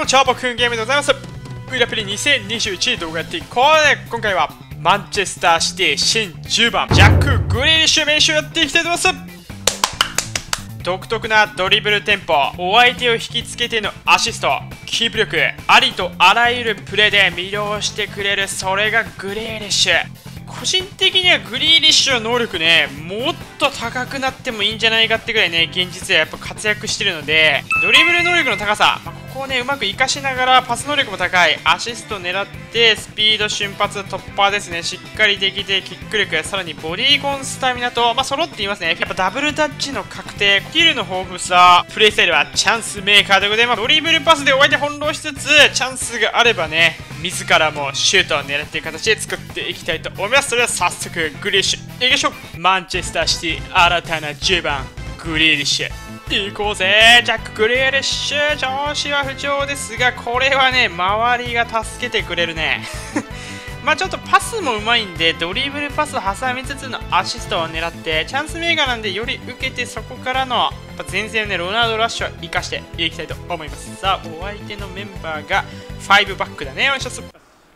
チャーボくんゲームでございます。ウイラプリ2021動画やっていこうね。今回はマンチェスターシティ新10番ジャック・グリーリッシュ練習やっていきたいと思います。独特なドリブルテンポ、お相手を引きつけてのアシスト、キープ力、ありとあらゆるプレーで魅了してくれる、それがグリーリッシュ。個人的にはグリーリッシュの能力ね、もっと高くなってもいいんじゃないかってぐらいね、現実ではやっぱ活躍してるので、ドリブル能力の高さ、ここをねうまく活かしながらパス能力も高い、アシストを狙ってスピード瞬発突破ですね、しっかりできてキック力、さらにボディコンスタミナと揃っていますね。やっぱダブルタッチの確定、スキルの豊富さ、プレイスタイルはチャンスメーカーでございます。ドリブルパスでお相手翻弄しつつチャンスがあればね、自らもシュートを狙っている形で作っていきたいと思います。それでは早速グリーリッシュいきましょう。マンチェスターシティ新たな10番グリーリッシュ行こうぜ。ジャック・グリーリッシュ、調子は不調ですが、これはね周りが助けてくれるねちょっとパスもうまいんで、ドリブルパスを挟みつつのアシストを狙ってチャンスメーカーなんで、より受けてそこからの前線でロナウドラッシュを生かしていきたいと思います。さあお相手のメンバーが5バックだね。お願いします。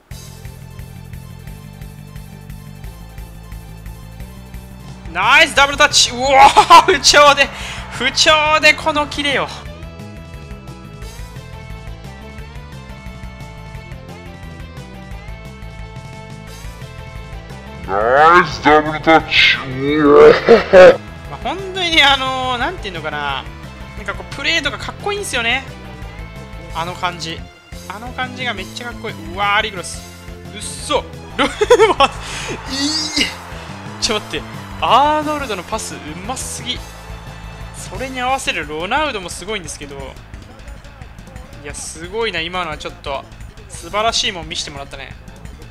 ナイスダブルタッチ。うわー、不調でこのキレよ。 ナイスダブルタッチ。 本当になんていうのかな、なんかこうプレーとかかっこいいんですよね。あの感じがめっちゃかっこいい。うわー、リグロスうっそちょっと待って、アーノルドのパスうますぎ。それに合わせるロナウドもすごいんですけど、いやすごいな。今のはちょっと素晴らしいもん見せてもらったね。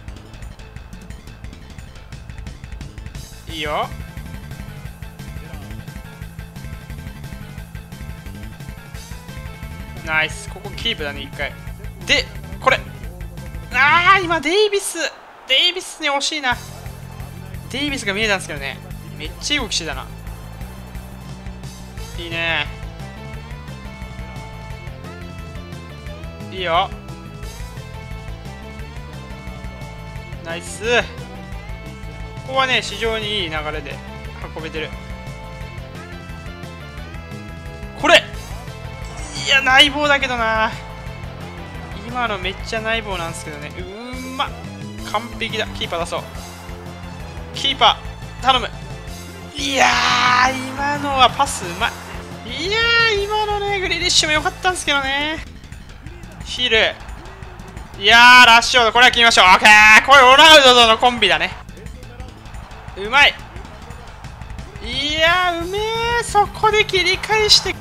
いいよ。ナイス。ここキープだね1回で、これ今デイビスに惜しいな。デイビスが見えたんですけどね、めっちゃいい動きしてたな。いいね、いいよ。ナイス。ここはね非常にいい流れで運べてる。これいや内棒だけどな。今のめっちゃ内棒なんですけどね。完璧だ。キーパー出そう。キーパー頼む。いやー今のはパスうまい。いやー今のねグリーリッシュも良かったんですけどね。ヒル、いやーラッシュオード、これは決めましょう。オッケー、これロナウドとのコンビだね。うまい。いやーうめえ。そこで切り返して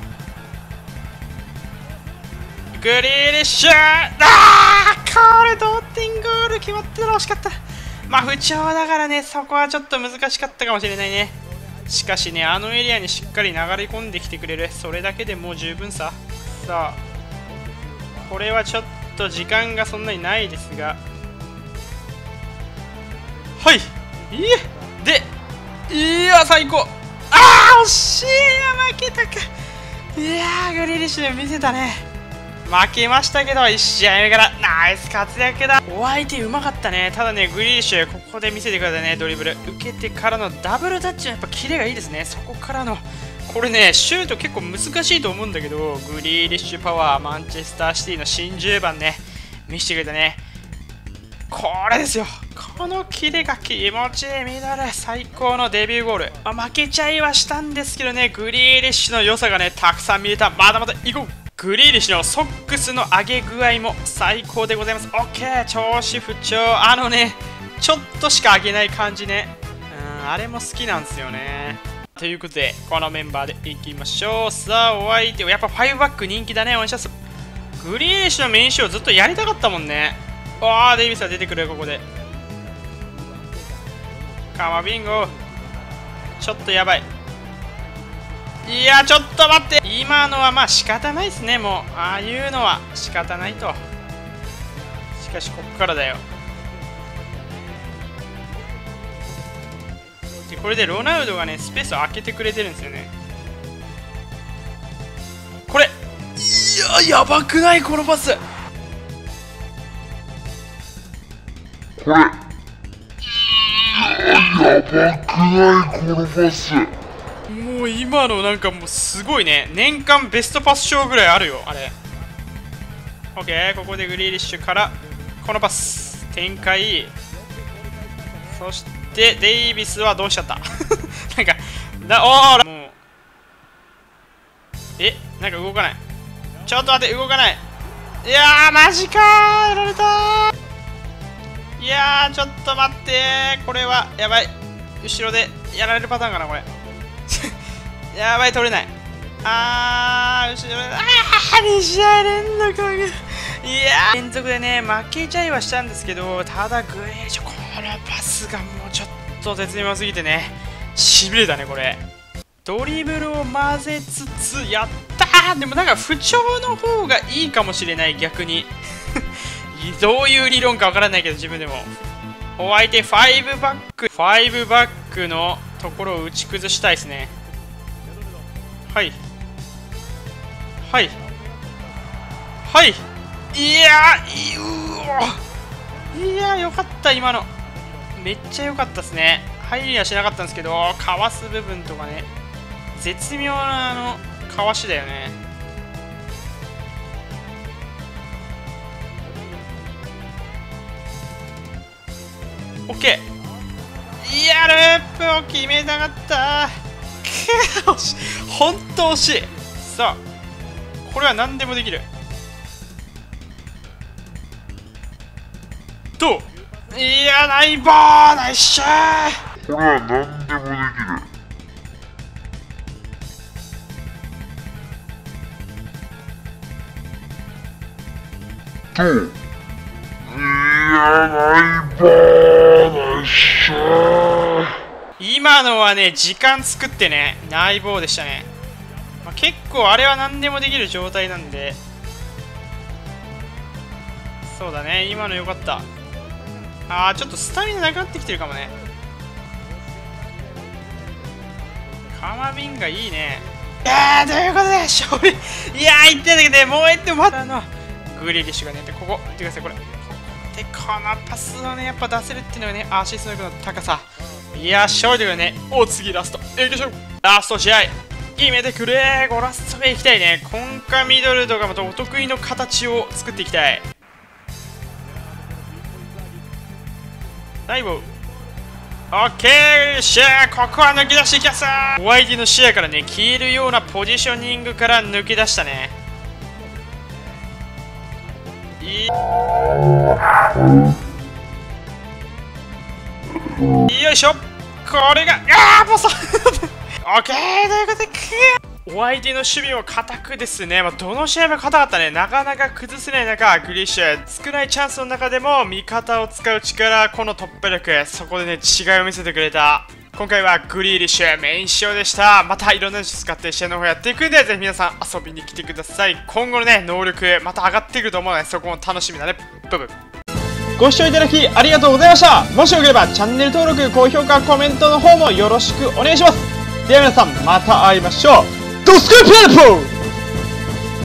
グリーリッシュ、これ同点ゴール決まってたら惜しかった。不調だからね、そこはちょっと難しかったかもしれないね。しかしね、あのエリアにしっかり流れ込んできてくれる、それだけでもう十分さ。さあこれはちょっと時間がそんなにないですが、はい、いや最高。惜しい。負けたか。いやーグリーリッシュで見せたね。負けましたけど1試合目からナイス活躍だ。お相手うまかったね。ただねグリーリッシュここで見せてくれたね。ドリブル受けてからのダブルタッチのやっぱキレがいいですね。そこからのこれねシュート結構難しいと思うんだけど、グリーリッシュパワー、マンチェスターシティの新10番ね見せてくれたね。これですよ、このキレが気持ちいい。ミドル最高のデビューゴール。負けちゃいはしたんですけどね、グリーリッシュの良さがねたくさん見れた。まだまだいこう。グリーリッシュのソックスの上げ具合も最高でございます。オッケー、調子不調。ちょっとしか上げない感じね。あれも好きなんですよね。ということでこのメンバーでいきましょう。さあお相手はやっぱ5バック人気だね。お願いします。グリーリッシュのメインショーずっとやりたかったもんね。デイビスが出てくる。ここでカマビンゴ、ちょっとやばい。いやちょっと待って、今のは仕方ないですね。もうああいうのは仕方ないと。しかしここからだよ。でこれでロナウドがねスペースを空けてくれてるんですよね。これやばくないこのパス。 これ、やばくないこのパス。 もう今のなんかもうすごいね。年間ベストパス賞ぐらいあるよ、あれ。オッケー、ここでグリーリッシュからこのパス展開。そしてデイビスはどうしちゃったなんかおー、もうなんか動かない。ちょっと待って、動かない。いやー、マジかー、やられたー。いやー、ちょっと待ってー、これはやばい。後ろでやられるパターンかな、これやばい、取れない。後ろで2試合連続。いやー、連続でね、負けちゃいはしたんですけど、ただグレーショ、このパスがもうちょっと絶妙すぎてね、しびれたね、これ。ドリブルを混ぜつつ、やったー。でもなんか不調の方がいいかもしれない、逆にどういう理論かわからないけど、自分でも。お相手5バックのところを打ち崩したいですね。はいはいはい。いやー、よかった、今のめっちゃ良かったですね。入りはしなかったんですけど、かわす部分とかね、絶妙なかわしだよね。オッケー。いや、ループを決めたかった。惜しい、ほんと惜しい。さあ、これは何でもできる。どう？いや、ナイバー、ナイスシャー。 これは何でもできる。どう？いや、ナイバー、ナイスシャー。 今のはね、時間作ってね、ナイボーでしたね。結構あれは何でもできる状態なんで。そうだね、今の良かった。ちょっとスタミナなくなってきてるかもね。カマビンがいいね。ということで勝利。いやー、言ってんだけどね、もう1点まだグリーリッシュがね、ここ見てください、これ。このパスをね、やっぱ出せるっていうのがね、アシスト力の高さ。いやー、勝利というね、次ラストいきましょう。ラスト試合決めてくれー。ラストでいきたいね。コンカミドルとかまたお得意の形を作っていきたい。ナイボー、オッケー、シェー。ここは抜き出していきます。お相手の視野からね、消えるようなポジショニングから抜き出したね。よいしょ。これがボソオッケーということで、お相手の守備も固くですね。どの試合も硬かったね。なかなか崩せない中、グリッシュ少ないチャンスの中でも味方を使う力、この突破力、そこでね、違いを見せてくれた。今回はグリーリッシュメイン仕様でした。またいろんなの使って試合の方やっていくんで、ぜひ皆さん遊びに来てください。今後のね、能力また上がってくると思うので、そこも楽しみだね。ブブ。ご視聴いただきありがとうございました。もしよければチャンネル登録、高評価、コメントの方もよろしくお願いします。では皆さん、また会いましょう。ドスクープレポー